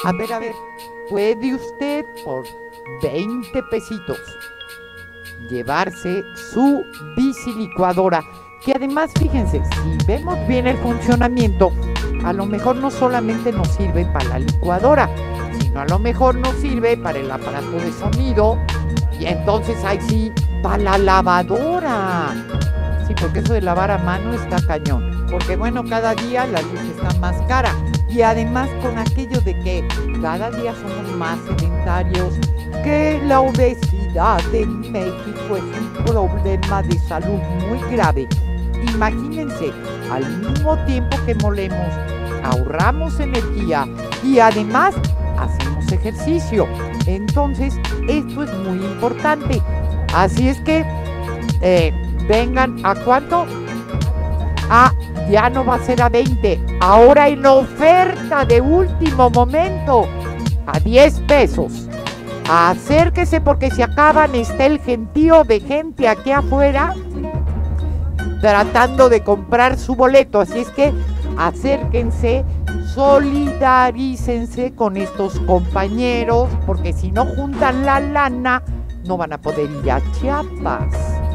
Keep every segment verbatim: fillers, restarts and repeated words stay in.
A ver, a ver, ¿puede usted por veinte pesitos llevarse su bicilicuadora? Que además, fíjense, si vemos bien el funcionamiento, a lo mejor no solamente nos sirve para la licuadora, sino a lo mejor nos sirve para el aparato de sonido y entonces ahí sí, para la lavadora. Sí, porque eso de lavar a mano está cañón. Porque bueno, cada día la luz está más cara. Y además con aquello de que cada día somos más sedentarios, que la obesidad en México es un problema de salud muy grave. Imagínense, al mismo tiempo que molemos, ahorramos energía y además hacemos ejercicio. Entonces, esto es muy importante. Así es que, eh, vengan, ¿a cuánto? Ah, ya no va a ser a veinte, ahora en oferta de último momento, a diez pesos. Acérquese porque se acaban, está el gentío de gente aquí afuera tratando de comprar su boleto, así es que acérquense, solidarícense con estos compañeros, porque si no juntan la lana, no van a poder ir a Chiapas.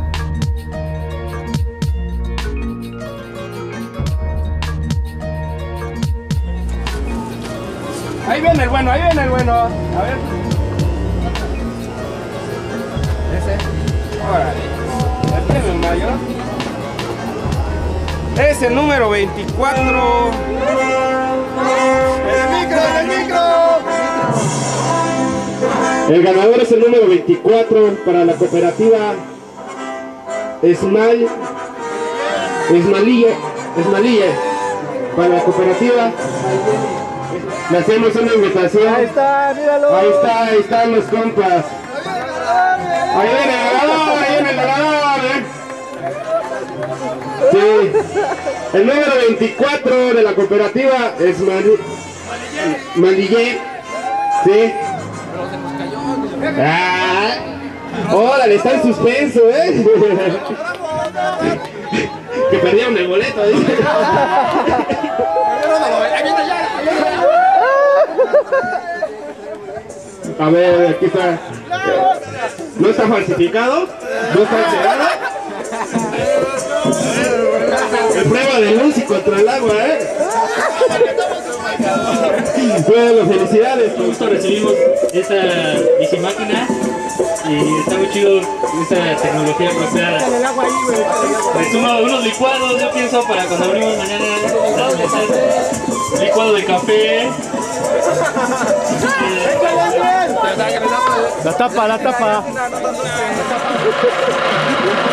Ahí viene el bueno, ahí viene el bueno. A ver. Ese. Órale. Aquí es el mayor. Es el número veinticuatro. ¡El micro, el micro! El ganador es el número veinticuatro para la cooperativa Esmal. Esmalille. Esmalille. Para la cooperativa. Le hacemos una invitación. Ahí está, míralo. Ahí está, ahí están los compas. Ahí viene el ganador, ahí viene el ganador, ¿eh? Sí. El número veinticuatro de la cooperativa es Malillé. Sí. Ah, órale, está en suspenso, ¿eh? Que perdieron el boleto, dice. A ver, aquí está. No está falsificado, no está alterado. Es prueba de luz y contra el agua, ¿eh? Bueno, felicidades. Con gusto recibimos esta bicimáquina y está muy chido esta tecnología apropiada. Resuma unos licuados, yo pienso, para cuando abrimos mañana. Licuado de café. La tapa, la tapa.